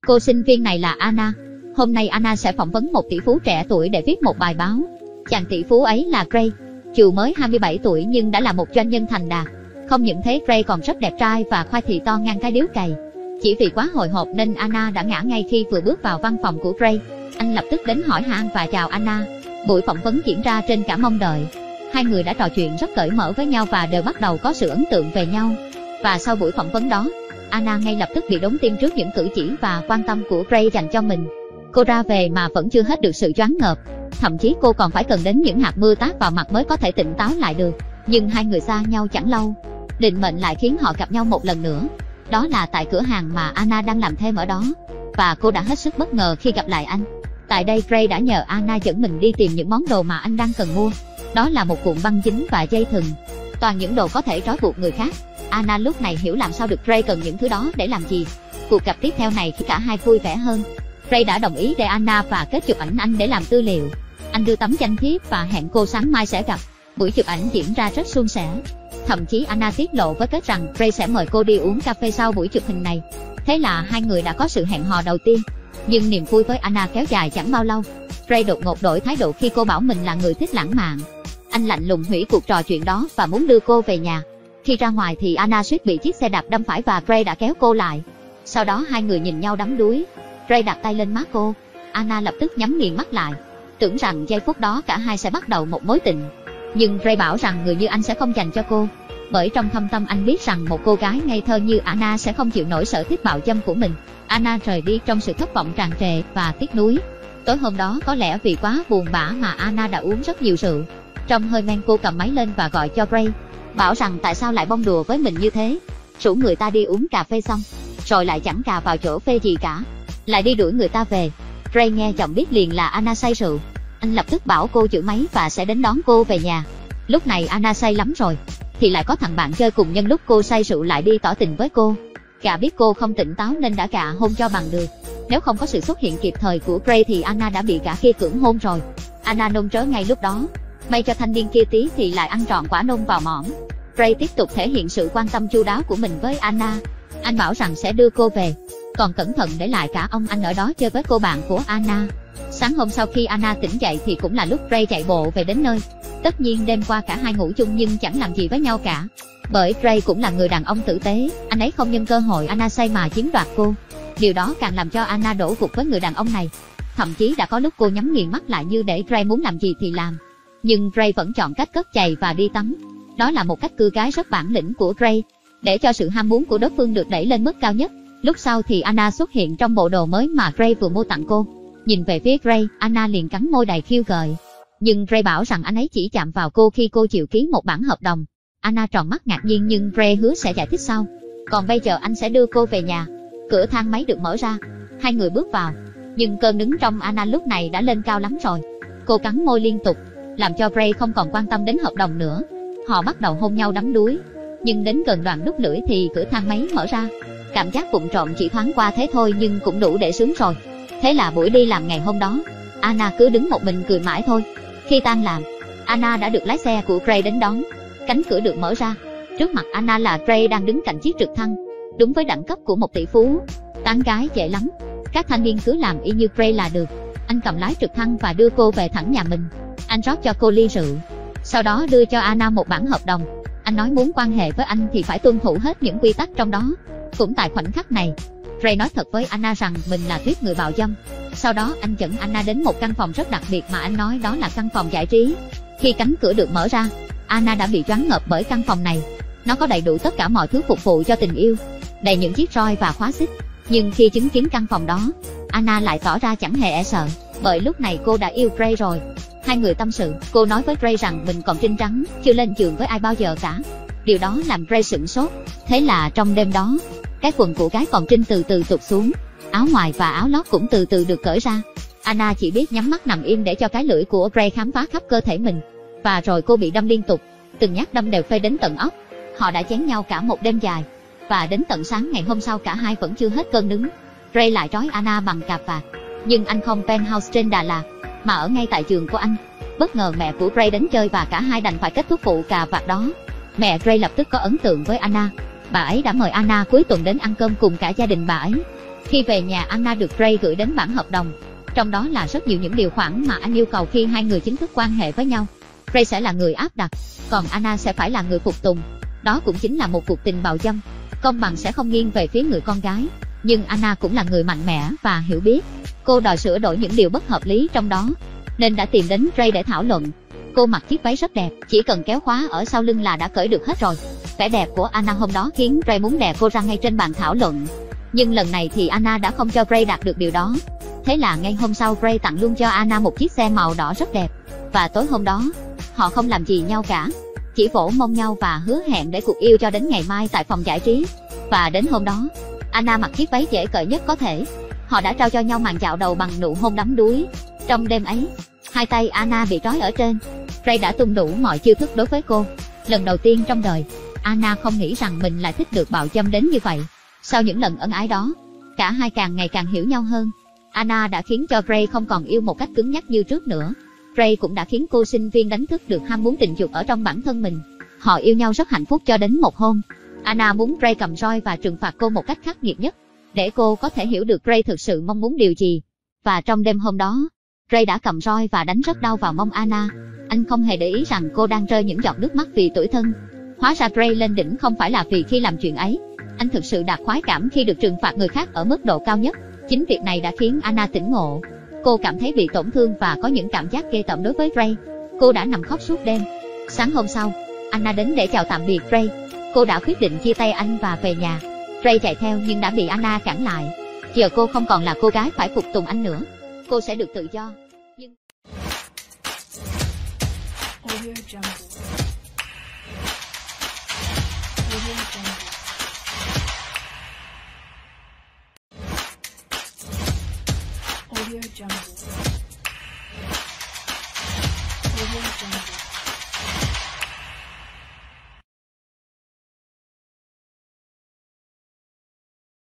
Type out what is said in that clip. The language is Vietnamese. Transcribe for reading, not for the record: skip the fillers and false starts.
Cô sinh viên này là Anna. Hôm nay Anna sẽ phỏng vấn một tỷ phú trẻ tuổi để viết một bài báo. Chàng tỷ phú ấy là Gray. Dù mới 27 tuổi nhưng đã là một doanh nhân thành đạt. Không những thế, Gray còn rất đẹp trai và khoai thị to ngang cái điếu cày. Chỉ vì quá hồi hộp nên Anna đã ngã ngay khi vừa bước vào văn phòng của Gray. Anh lập tức đến hỏi han và chào Anna. Buổi phỏng vấn diễn ra trên cả mong đợi. Hai người đã trò chuyện rất cởi mở với nhau và đều bắt đầu có sự ấn tượng về nhau. Và sau buổi phỏng vấn đó, Anna ngay lập tức bị đốn tim trước những cử chỉ và quan tâm của Gray dành cho mình. Cô ra về mà vẫn chưa hết được sự choáng ngợp. Thậm chí cô còn phải cần đến những hạt mưa tát vào mặt mới có thể tỉnh táo lại được. Nhưng hai người xa nhau chẳng lâu, định mệnh lại khiến họ gặp nhau một lần nữa. Đó là tại cửa hàng mà Anna đang làm thêm ở đó. Và cô đã hết sức bất ngờ khi gặp lại anh. Tại đây, Gray đã nhờ Anna dẫn mình đi tìm những món đồ mà anh đang cần mua. Đó là một cuộn băng dính và dây thừng, toàn những đồ có thể trói buộc người khác. Anna lúc này hiểu làm sao được Gray cần những thứ đó để làm gì. Cuộc gặp tiếp theo này khiến cả hai vui vẻ hơn. Gray đã đồng ý để Anna và kết chụp ảnh anh để làm tư liệu. Anh đưa tấm danh thiếp và hẹn cô sáng mai sẽ gặp. Buổi chụp ảnh diễn ra rất suôn sẻ. Thậm chí Anna tiết lộ với kết rằng Gray sẽ mời cô đi uống cà phê sau buổi chụp hình này. Thế là hai người đã có sự hẹn hò đầu tiên. Nhưng niềm vui với Anna kéo dài chẳng bao lâu. Gray đột ngột đổi thái độ khi cô bảo mình là người thích lãng mạn. Anh lạnh lùng hủy cuộc trò chuyện đó và muốn đưa cô về nhà. Khi ra ngoài thì Anna suýt bị chiếc xe đạp đâm phải và Gray đã kéo cô lại. Sau đó hai người nhìn nhau đắm đuối. Gray đặt tay lên má cô. Anna lập tức nhắm nghiền mắt lại, tưởng rằng giây phút đó cả hai sẽ bắt đầu một mối tình. Nhưng Gray bảo rằng người như anh sẽ không dành cho cô, bởi trong thâm tâm anh biết rằng một cô gái ngây thơ như Anna sẽ không chịu nổi sở thích bạo dâm của mình. Anna rời đi trong sự thất vọng tràn trề và tiếc nuối. Tối hôm đó, có lẽ vì quá buồn bã mà Anna đã uống rất nhiều rượu. Trong hơi men, cô cầm máy lên và gọi cho Gray, bảo rằng tại sao lại bông đùa với mình như thế, rủ người ta đi uống cà phê xong rồi lại chẳng cà vào chỗ phê gì cả, lại đi đuổi người ta về. Gray nghe giọng biết liền là Anna say rượu. Anh lập tức bảo cô giữ máy và sẽ đến đón cô về nhà. Lúc này Anna say lắm rồi, thì lại có thằng bạn chơi cùng nhân lúc cô say rượu lại đi tỏ tình với cô. Gã biết cô không tỉnh táo nên đã gạ hôn cho bằng được. Nếu không có sự xuất hiện kịp thời của Gray thì Anna đã bị gã kia cưỡng hôn rồi. Anna nôn trớ ngay lúc đó. May cho thanh niên kia tí thì lại ăn trọn quả nôn vào mõm. Gray tiếp tục thể hiện sự quan tâm chu đáo của mình với Anna. Anh bảo rằng sẽ đưa cô về, còn cẩn thận để lại cả ông anh ở đó chơi với cô bạn của Anna. Sáng hôm sau khi Anna tỉnh dậy thì cũng là lúc Gray chạy bộ về đến nơi. Tất nhiên đêm qua cả hai ngủ chung nhưng chẳng làm gì với nhau cả. Bởi Gray cũng là người đàn ông tử tế, anh ấy không nhân cơ hội Anna say mà chiếm đoạt cô. Điều đó càng làm cho Anna đổ gục với người đàn ông này. Thậm chí đã có lúc cô nhắm nghiền mắt lại như để Gray muốn làm gì thì làm. Nhưng Gray vẫn chọn cách cất giày và đi tắm. Đó là một cách cưa gái rất bản lĩnh của Gray, để cho sự ham muốn của đối phương được đẩy lên mức cao nhất. Lúc sau thì Anna xuất hiện trong bộ đồ mới mà Gray vừa mua tặng cô. Nhìn về phía Gray, Anna liền cắn môi đầy khiêu gợi. Nhưng Gray bảo rằng anh ấy chỉ chạm vào cô khi cô chịu ký một bản hợp đồng. Anna tròn mắt ngạc nhiên nhưng Gray hứa sẽ giải thích sau. Còn bây giờ anh sẽ đưa cô về nhà. Cửa thang máy được mở ra, hai người bước vào. Nhưng cơn đứng trong Anna lúc này đã lên cao lắm rồi. Cô cắn môi liên tục, làm cho Gray không còn quan tâm đến hợp đồng nữa. Họ bắt đầu hôn nhau đắm đuối. Nhưng đến gần đoạn đút lưỡi thì cửa thang máy mở ra. Cảm giác vụng trộm chỉ thoáng qua thế thôi nhưng cũng đủ để sướng rồi. Thế là buổi đi làm ngày hôm đó, Anna cứ đứng một mình cười mãi thôi. Khi tan làm, Anna đã được lái xe của Gray đến đón. Cánh cửa được mở ra. Trước mặt Anna là Gray đang đứng cạnh chiếc trực thăng, đúng với đẳng cấp của một tỷ phú. Tán gái dễ lắm, các thanh niên cứ làm y như Gray là được. Anh cầm lái trực thăng và đưa cô về thẳng nhà mình. Anh rót cho cô ly rượu, sau đó đưa cho Anna một bản hợp đồng. Anh nói muốn quan hệ với anh thì phải tuân thủ hết những quy tắc trong đó. Cũng tại khoảnh khắc này, Gray nói thật với Anna rằng mình là tuyết người bạo dâm. Sau đó anh dẫn Anna đến một căn phòng rất đặc biệt mà anh nói đó là căn phòng giải trí. Khi cánh cửa được mở ra, Anna đã bị choáng ngợp bởi căn phòng này. Nó có đầy đủ tất cả mọi thứ phục vụ cho tình yêu, đầy những chiếc roi và khóa xích. Nhưng khi chứng kiến căn phòng đó, Anna lại tỏ ra chẳng hề e sợ, bởi lúc này cô đã yêu Gray rồi. Hai người tâm sự, cô nói với Gray rằng mình còn trinh trắng, chưa lên giường với ai bao giờ cả. Điều đó làm Gray sửng sốt. Thế là trong đêm đó, cái quần của gái còn trinh từ từ tụt xuống, áo ngoài và áo lót cũng từ từ được cởi ra. Anna chỉ biết nhắm mắt nằm im để cho cái lưỡi của Gray khám phá khắp cơ thể mình. Và rồi cô bị đâm liên tục, từng nhát đâm đều phê đến tận óc. Họ đã chén nhau cả một đêm dài, và đến tận sáng ngày hôm sau cả hai vẫn chưa hết cơn đứng. Gray lại trói Anna bằng cạp vạt. Nhưng anh không penthouse trên Đà Lạt, mà ở ngay tại giường của anh. Bất ngờ mẹ của Gray đến chơi và cả hai đành phải kết thúc vụ cà vạt đó. Mẹ Gray lập tức có ấn tượng với Anna. Bà ấy đã mời Anna cuối tuần đến ăn cơm cùng cả gia đình bà ấy. Khi về nhà, Anna được Ray gửi đến bản hợp đồng. Trong đó là rất nhiều những điều khoản mà anh yêu cầu khi hai người chính thức quan hệ với nhau. Ray sẽ là người áp đặt, còn Anna sẽ phải là người phục tùng. Đó cũng chính là một cuộc tình bạo dâm. Công bằng sẽ không nghiêng về phía người con gái, nhưng Anna cũng là người mạnh mẽ và hiểu biết. Cô đòi sửa đổi những điều bất hợp lý trong đó, nên đã tìm đến Ray để thảo luận. Cô mặc chiếc váy rất đẹp, chỉ cần kéo khóa ở sau lưng là đã cởi được hết rồi. Vẻ đẹp của Anna hôm đó khiến Ray muốn đè cô ra ngay trên bàn thảo luận. Nhưng lần này thì Anna đã không cho Ray đạt được điều đó. Thế là ngay hôm sau, Ray tặng luôn cho Anna một chiếc xe màu đỏ rất đẹp. Và tối hôm đó, họ không làm gì nhau cả, chỉ vỗ mông nhau và hứa hẹn để cuộc yêu cho đến ngày mai tại phòng giải trí. Và đến hôm đó, Anna mặc chiếc váy dễ cởi nhất có thể. Họ đã trao cho nhau màn chào đầu bằng nụ hôn đắm đuối. Trong đêm ấy, hai tay Anna bị trói ở trên. Ray đã tung đủ mọi chiêu thức đối với cô. Lần đầu tiên trong đời, Anna không nghĩ rằng mình lại thích được bạo dâm đến như vậy. Sau những lần ân ái đó, cả hai càng ngày càng hiểu nhau hơn. Anna đã khiến cho Ray không còn yêu một cách cứng nhắc như trước nữa. Ray cũng đã khiến cô sinh viên đánh thức được ham muốn tình dục ở trong bản thân mình. Họ yêu nhau rất hạnh phúc cho đến một hôm, Anna muốn Ray cầm roi và trừng phạt cô một cách khắc nghiệt nhất, để cô có thể hiểu được Ray thực sự mong muốn điều gì. Và trong đêm hôm đó, Ray đã cầm roi và đánh rất đau vào mông Anna. Anh không hề để ý rằng cô đang rơi những giọt nước mắt vì tủi thân. Hóa ra Ray lên đỉnh không phải là vì khi làm chuyện ấy. Anh thực sự đạt khoái cảm khi được trừng phạt người khác ở mức độ cao nhất. Chính việc này đã khiến Anna tỉnh ngộ. Cô cảm thấy bị tổn thương và có những cảm giác ghê tởm đối với Ray. Cô đã nằm khóc suốt đêm. Sáng hôm sau, Anna đến để chào tạm biệt Ray. Cô đã quyết định chia tay anh và về nhà. Ray chạy theo nhưng đã bị Anna cản lại. Giờ cô không còn là cô gái phải phục tùng anh nữa. Cô sẽ được tự do. Nhưng... Audio Jungle.